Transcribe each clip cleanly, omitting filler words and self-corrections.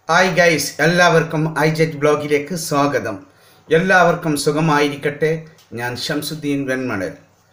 Hi guys, എല്ലാവർക്കും ഐജറ്റ് ബ്ലോഗിലേക്ക് സ്വാഗതം. എല്ലാവർക്കും സുഖമായിരിക്കട്ടെ. ഞാൻ ഷംസുദ്ദീൻ വെൺമണൽ.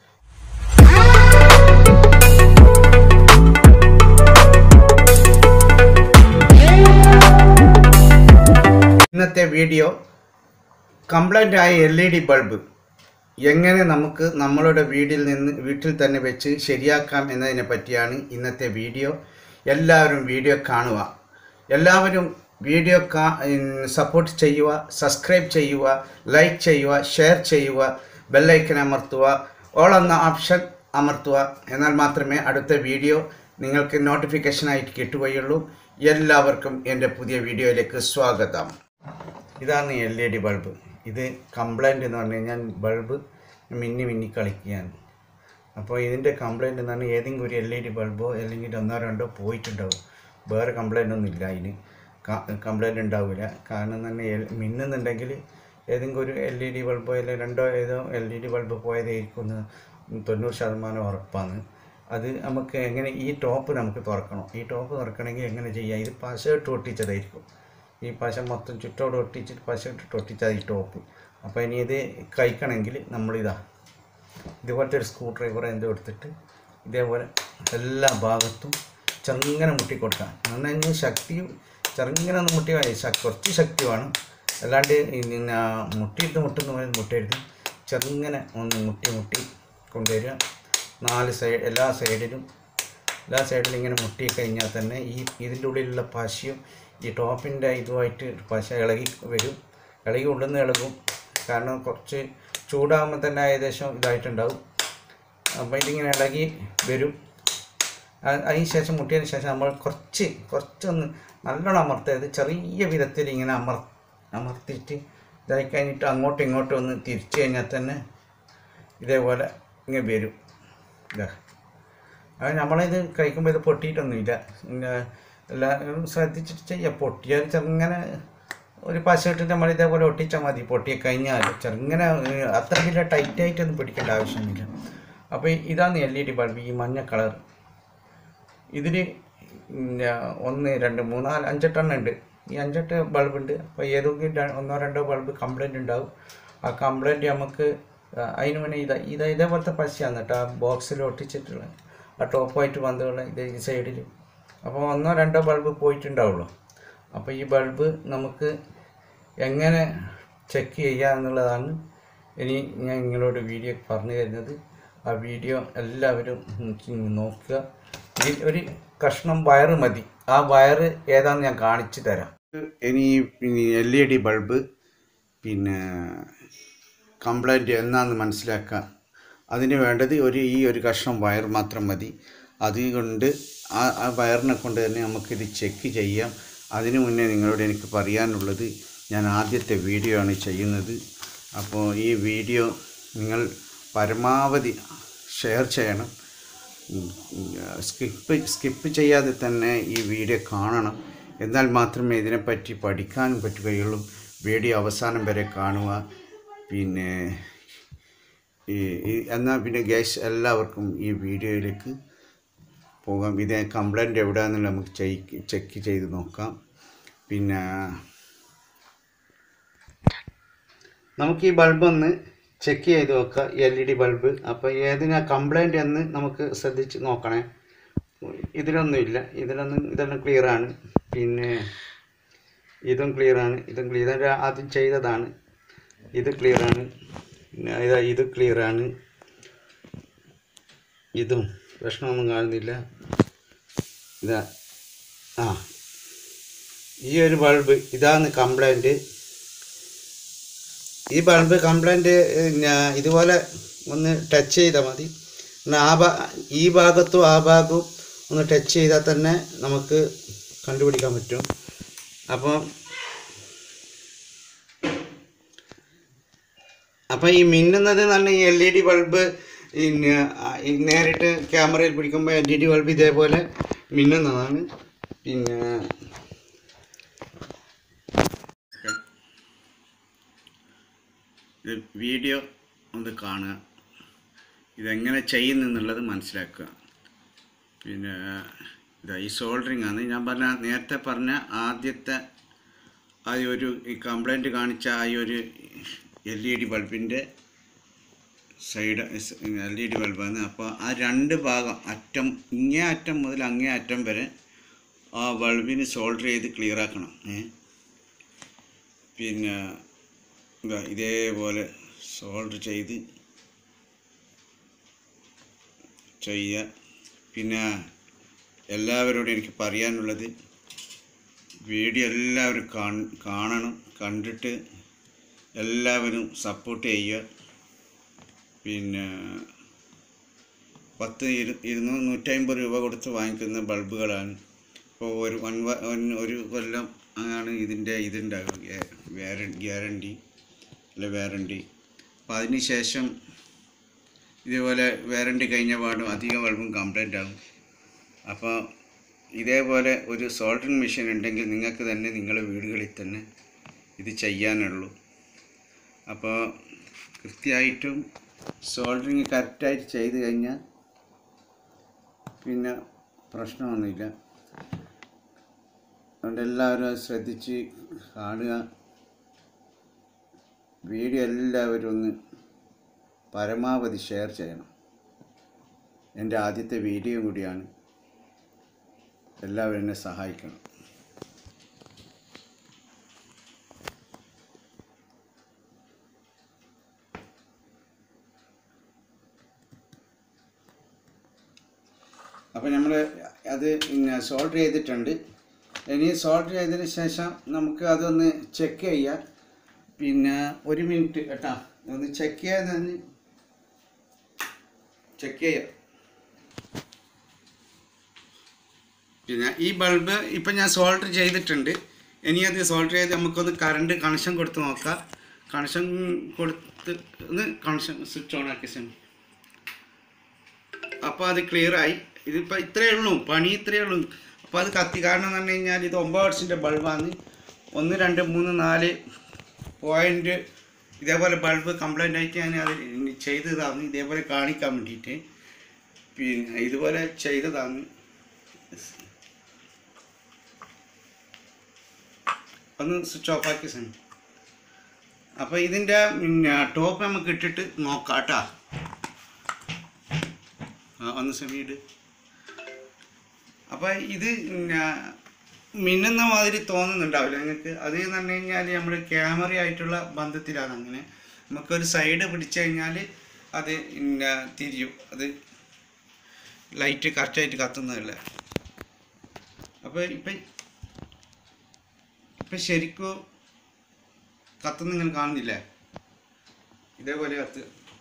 ഇന്നത്തെ വീഡിയോ കംപ്ലൈൻ്റ് ആയ LED ബൾബ് എങ്ങനെ നമുക്ക് നമ്മളുടെ വീട്ടിൽ തന്നെ വെച്ച് ശരിയാക്കാം എന്നതിനെ പറ്റിയാണ് ഇന്നത്തെ വീഡിയോ. എല്ലാവരും വീഡിയോ കാണുക. എല്ലാവരും വീഡിയോ സപ്പോർട്ട് ചെയ്യുക, സബ്സ്ക്രൈബ് ചെയ്യുക, ലൈക്ക് ചെയ്യുക, ഷെയർ ചെയ്യുക, ബെല്ലൈക്കൻ അമർത്തുക, ഓൾ എന്ന ഓപ്ഷൻ അമർത്തുക. എന്നാൽ മാത്രമേ അടുത്ത വീഡിയോ നിങ്ങൾക്ക് നോട്ടിഫിക്കേഷനായിട്ട് കിട്ടുകയുള്ളൂ. എല്ലാവർക്കും എൻ്റെ പുതിയ വീഡിയോയിലേക്ക് സ്വാഗതം. ഇതാണ് LED ബൾബ്. ഇത് കംപ്ലൈൻറ്റ് എന്ന് പറഞ്ഞു കഴിഞ്ഞാൽ ബൾബ് മിന്നി കളിക്കുകയാണ്. അപ്പോൾ ഇതിൻ്റെ കംപ്ലൈൻറ്റ് എന്ന് പറഞ്ഞാൽ ഏതെങ്കിലും ഒരു LED ബൾബോ അല്ലെങ്കിൽ ഒന്നോ രണ്ടോ പോയിട്ടുണ്ടാവും. വേറെ കംപ്ലൈൻ്റ് ഒന്നും ഇല്ല, അതിന് കംപ്ലൈൻറ്റ് ഉണ്ടാവില്ല. കാരണം തന്നെ മിന്നുന്നുണ്ടെങ്കിൽ ഏതെങ്കിലും ഒരു LED ബൾബോ അല്ലെങ്കിൽ രണ്ടോ ഏതോ LED ബൾബ് പോയതായിരിക്കും 90% ഉറപ്പാണ്. അത് നമുക്ക് എങ്ങനെ ഈ ടോപ്പ് നമുക്ക് തുറക്കണം. ഈ ടോപ്പ് തുറക്കണമെങ്കിൽ എങ്ങനെ ചെയ്യാം? ഇത് പശ ഇട്ട് ഒട്ടിച്ചതായിരിക്കും. ഈ പശ മൊത്തം ചുറ്റോട് ഒട്ടിച്ചിട്ട് പശ ഇട്ടിട്ട് ഒട്ടിച്ചത് ഈ ടോപ്പ്. അപ്പോൾ ഇനി ഇത് കഴിക്കണമെങ്കിൽ ഇതുപോലത്തെ ഒരു സ്ക്രൂ ഡ്രൈവർ എന്തോ എടുത്തിട്ട് ഇതേപോലെ എല്ലാ ഭാഗത്തും ചെറുങ്ങനെ മുട്ടിക്കൊടുക്കാം. എന്ന് കഴിഞ്ഞാൽ ശക്തിയും ചെറുങ്ങനെ ഒന്ന് കുറച്ച് ശക്തി വേണം. അല്ലാണ്ട് പിന്നെ മുട്ടുന്ന പോലെ മുട്ടരുത്. ചെറുങ്ങനെ ഒന്ന് മുട്ടി കൊണ്ടുവരിക. എല്ലാ സൈഡിലും ഇങ്ങനെ മുട്ടി കഴിഞ്ഞാൽ തന്നെ ഇതിൻ്റെ ഉള്ളിലുള്ള പശയും ഈ ടോപ്പിൻ്റെ ഇതുമായിട്ട് പശ ഇളകി വരും. ഉള്ളിൽ നിന്ന് ഇളകും. കാരണം കുറച്ച് ചൂടാകുമ്പോൾ തന്നെ ഏകദേശം ഇതായിട്ടുണ്ടാവും. അപ്പോൾ ഇതിങ്ങനെ ഇളകി വരും. അതിന് ശേഷം മുട്ടിയതിന് ശേഷം നമ്മൾ കുറച്ചൊന്ന് നല്ലോണം അമർത്തരുത്. ചെറിയ വിധത്തിൽ ഇങ്ങനെ അമർത്തിയിട്ട് ഇതായി കഴിഞ്ഞിട്ട് അങ്ങോട്ടും ഇങ്ങോട്ടും ഒന്ന് തിരിച്ചു കഴിഞ്ഞാൽ തന്നെ ഇതേപോലെ ഇങ്ങനെ വരും. അത് നമ്മളിത് കഴിക്കുമ്പോൾ ഇത് പൊട്ടിയിട്ടൊന്നുമില്ല. എല്ലാവരും ശ്രദ്ധിച്ചിട്ട് ചെയ്യുക. പൊട്ടിയാൽ ചെറുങ്ങനെ ഒരു പശ ഇട്ടിട്ട് നമ്മൾ ഇതേപോലെ ഒട്ടിച്ചാൽ മതി. പൊട്ടിയ കഴിഞ്ഞാൽ ചെറുങ്ങനെ അത്ര വലിയ ടൈറ്റായിട്ടൊന്നും പിടിക്കേണ്ട ആവശ്യമൊന്നുമില്ല. അപ്പോൾ ഇതാണ് LED ബൾബ്, ഈ മഞ്ഞ കളർ. ഇതിൽ 1 2 3 4 5 ഉണ്ട്. ഈ 5 ബൾബുണ്ട്. അപ്പോൾ ഏതെങ്കിലും 1 2 ബൾബ് കംപ്ലൈൻറ്റ് ഉണ്ടാവും. ആ കംപ്ലൈൻറ്റ് നമുക്ക് അതിന് മുന്നേ ഇതേപോലത്തെ പശയാണ് കേട്ടോ ആ ബോക്സിൽ ഒട്ടിച്ചിട്ടുള്ള ആ ടോപ്പായിട്ട് വന്നിട്ടുള്ള ഈ സൈഡിൽ. അപ്പോൾ 1 2 ബൾബ് പോയിട്ടുണ്ടാവുള്ളൂ. അപ്പോൾ ഈ ബൾബ് നമുക്ക് എങ്ങനെ ചെക്ക് ചെയ്യുക എന്നുള്ളതാണ് ഇനി ഞാൻ നിങ്ങളോട് വീഡിയോ പറഞ്ഞു തരുന്നത്. ആ വീഡിയോ എല്ലാവരും നോക്കുക. ഇതിൽ ഒരു കഷ്ണം വയറ് മതി. ആ വയറ് ഏതാണെന്ന് ഞാൻ കാണിച്ചു തരാം. ഇനി LED ബൾബ് പിന്നെ കംപ്ലൈൻറ്റ് എന്നാന്ന് മനസ്സിലാക്കുക. അതിന് വേണ്ടത് ഈ ഒരു കഷ്ണം വയർ മാത്രം മതി. അതുകൊണ്ട് ആ വയറിനെ കൊണ്ട് തന്നെ നമുക്കിത് ചെക്ക് ചെയ്യാം. അതിനു മുന്നേ നിങ്ങളോട് എനിക്ക് പറയാനുള്ളത്, ഞാൻ ആദ്യത്തെ വീഡിയോ ആണ് ചെയ്യുന്നത്. അപ്പോൾ ഈ വീഡിയോ നിങ്ങൾ പരമാവധി ഷെയർ ചെയ്യണം. സ്കിപ്പ് ചെയ്യാതെ തന്നെ ഈ വീഡിയോ കാണണം. എന്നാൽ മാത്രമേ ഇതിനെപ്പറ്റി പഠിക്കാനും പറ്റുകയുള്ളൂ. വീഡിയോ അവസാനം വരെ കാണുക. എന്നാൽ പിന്നെ ഗൈസ്, എല്ലാവർക്കും ഈ വീഡിയോയിലേക്ക് പോകാം. ഇതേ കംപ്ലൈൻറ്റ് എവിടെയാണെന്നുള്ള നമുക്ക് ചെക്ക് ചെയ്ത് നോക്കാം. പിന്നെ നമുക്ക് ഈ ബൾബൊന്ന് ചെക്ക് ചെയ്ത് നോക്കാം, LED ബൾബ്. അപ്പോൾ ഏതിനാ കംപ്ലൈൻറ്റ് എന്ന് നമുക്ക് ശ്രദ്ധിച്ച് നോക്കണേ. ഇതിലൊന്നുമില്ല. ഇതെല്ലാം ക്ലിയറാണ്. പിന്നെ ഇതും ക്ലിയറാണ്. ഇതൊക്കെ ആദ്യം ചെയ്തതാണ്. ഇത് ക്ലിയറാണ്. പിന്നെ ഇത് ക്ലിയറാണ്. ഇതും പ്രശ്നമൊന്നും കാണുന്നില്ല. ഈ ഒരു ബൾബ് ഇതാണ് കംപ്ലൈൻറ്റ്. ഈ ബൾബ് കംപ്ലൈൻറ്റ് ഇതുപോലെ ഒന്ന് ടച്ച് ചെയ്താൽ മതി. ഈ ഭാഗത്തും ആ ഭാഗവും ഒന്ന് ടച്ച് ചെയ്താൽ തന്നെ നമുക്ക് കണ്ടുപിടിക്കാൻ പറ്റും. അപ്പോൾ ഈ മിന്നുന്നത് തന്നെ ഈ LED ബൾബ് നേരിട്ട് ക്യാമറയിൽ പിടിക്കുമ്പോൾ LED ബൾബ് ഇതേപോലെ മിന്നുന്നതാണ്. പിന്നെ വീഡിയോ ഒന്ന് കാണുക. ഇതെങ്ങനെ ചെയ്യുന്നെന്നുള്ളത് മനസ്സിലാക്കുക. പിന്നെ ഈ സോൾഡറിങ് ആണ് ഞാൻ നേരത്തെ പറഞ്ഞ ആദ്യത്തെ ആ ഒരു കംപ്ലൈൻറ്റ് കാണിച്ച ആ ഒരു LED ബൾബിൻ്റെ സൈഡ് LED ബൾബാണ്. അപ്പോൾ ആ രണ്ട് ഭാഗം അറ്റം, ഇങ്ങേ അറ്റം മുതൽ അങ്ങേ അറ്റം വരെ ആ ബൾബിന് സോൾഡർ ചെയ്ത് ക്ലിയർ ആക്കണം. പിന്നെ ഇതേപോലെ സോൾഡർ ചെയ്യുക. പിന്നെ എല്ലാവരോടും എനിക്ക് പറയാനുള്ളത്, വീഡിയോ എല്ലാവരും കാണണം, കണ്ടിട്ട് എല്ലാവരും സപ്പോർട്ട് ചെയ്യുക. പിന്നെ 100-150 രൂപ കൊടുത്ത് വാങ്ങിക്കുന്ന ബൾബുകളാണ്. ഇപ്പോൾ ഒരു കൊല്ലം ആണ് ഇതുണ്ടാകും ഗ്യാരണ്ടി. അപ്പോൾ അതിന് ശേഷം ഇതേപോലെ വാറണ്ടി കഴിഞ്ഞ പാടും അധികം ബൾബും കംപ്ലൈൻ്റ് ആകും. അപ്പോൾ ഇതേപോലെ ഒരു സോൾഡറിങ് മെഷീൻ ഉണ്ടെങ്കിൽ നിങ്ങൾക്ക് തന്നെ നിങ്ങളുടെ വീടുകളിൽ തന്നെ ഇത് ചെയ്യാനുള്ളൂ. അപ്പോൾ കൃത്യമായിട്ടും സോൾഡറിങ് കറക്റ്റായിട്ട് ചെയ്ത് കഴിഞ്ഞാൽ പിന്നെ പ്രശ്നമൊന്നുമില്ല. അതുകൊണ്ട് എല്ലാവരും അത് ശ്രദ്ധിച്ച് കാണുക. വീഡിയോ എല്ലാവരും ഒന്ന് പരമാവധി ഷെയർ ചെയ്യണം. എൻ്റെ ആദ്യത്തെ വീഡിയോ കൂടിയാണ്. എല്ലാവരും എന്നെ സഹായിക്കണം. അപ്പോൾ നമ്മൾ അത് സോൾഡർ ചെയ്തിട്ടുണ്ട്. ഇനി സോൾഡർ ചെയ്തതിന് ശേഷം നമുക്ക് അതൊന്ന് ചെക്ക് ചെയ്യാം. പിന്നെ 1 മിനിറ്റ് കേട്ടോ, ഒന്ന് ചെക്ക് ചെയ്യാം. പിന്നെ ഈ ബൾബ് ഇപ്പം ഞാൻ സോൾഡർ ചെയ്തിട്ടുണ്ട്. ഇനി അത് സോൾഡർ ചെയ്ത് നമുക്കൊന്ന് കറണ്ട് കണക്ഷൻ കൊടുത്ത് നോക്കാം. കണക്ഷൻ സ്വിച്ച് ഓൺ ആക്കി. അപ്പോൾ അത് ക്ലിയറായി. ഇതിപ്പോൾ ഇത്രയേ ഉള്ളൂ, പണി ഇത്രയേ ഉള്ളൂ. അപ്പോൾ അത് കത്തി. കാരണം എന്ന് പറഞ്ഞു കഴിഞ്ഞാൽ ഇത് 9 വാട്ട്സിൻ്റെ ബൾബാണ്. 1 2 3 4 പോയിൻ്റ് ഇതേപോലെ ബൾബ് കംപ്ലൈൻ്റ് ആയിട്ട് ഞാൻ അത് ചെയ്തതാണ്, ഇതേപോലെ കാണിക്കാൻ വേണ്ടിയിട്ട്. പിന്നെ ഇതുപോലെ ചെയ്തതാണ്. ഒന്ന് സ്വിച്ച് ഓഫ് ആക്കി. അപ്പോൾ ഇതിൻ്റെ ടോപ്പ് നമുക്ക് ഇട്ടിട്ട് നോക്കാം കേട്ടോ. ഒന്ന് സമീട്. അപ്പോൾ ഇത് മിന്നുന്ന മാതിരി തോന്നുന്നുണ്ടാവില്ല നിങ്ങൾക്ക്. അത് എന്ന് പറഞ്ഞു കഴിഞ്ഞാൽ നമ്മൾ ക്യാമറയായിട്ടുള്ള ബന്ധത്തിലാണ്. അങ്ങനെ നമുക്കൊരു സൈഡ് പിടിച്ചു കഴിഞ്ഞാൽ അത് തിരിയും. അത് ലൈറ്റ് കറക്റ്റായിട്ട് കത്തുന്നതല്ല. അപ്പോൾ ഇപ്പം ശരിക്കും കത്തുന്ന നിങ്ങൾ കാണുന്നില്ലേ? ഇതേപോലെ കത്ത്.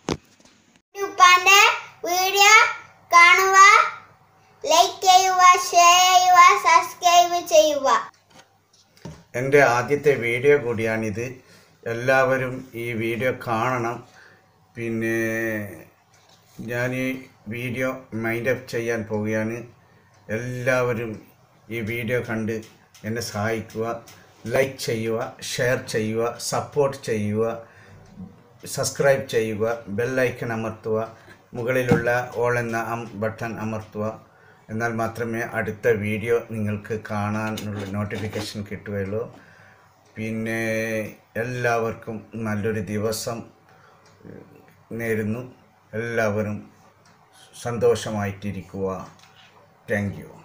വീഡിയോ കാണുക, ലൈക്ക് ചെയ്യുക, ഷെയർ ചെയ്യുക, സബ്സ്ക്രൈബ് ചെയ്യുക. എൻ്റെ ആദ്യത്തെ വീഡിയോ കൂടിയാണിത്. എല്ലാവരും ഈ വീഡിയോ കാണണം. പിന്നെ ഞാൻ ഈ വീഡിയോ മൈൻഡ് അപ്പ് ചെയ്യാൻ പോവുകയാണ്. എല്ലാവരും ഈ വീഡിയോ കണ്ട് എന്നെ സഹായിക്കുക. ലൈക്ക് ചെയ്യുക, ഷെയർ ചെയ്യുക, സപ്പോർട്ട് ചെയ്യുക, സബ്സ്ക്രൈബ് ചെയ്യുക, ബെല്ലൈക്കൺ അമർത്തുക, മുകളിലുള്ള ഓൾ എന്ന ബട്ടൺ അമർത്തുക. എന്നാൽ മാത്രമേ അടുത്ത വീഡിയോ നിങ്ങൾക്ക് കാണാനുള്ള നോട്ടിഫിക്കേഷൻ കിട്ടുകയുള്ളൂ. പിന്നെ എല്ലാവർക്കും നല്ലൊരു ദിവസം നേരുന്നു. എല്ലാവരും സന്തോഷമായിട്ടിരിക്കുക. Thank you.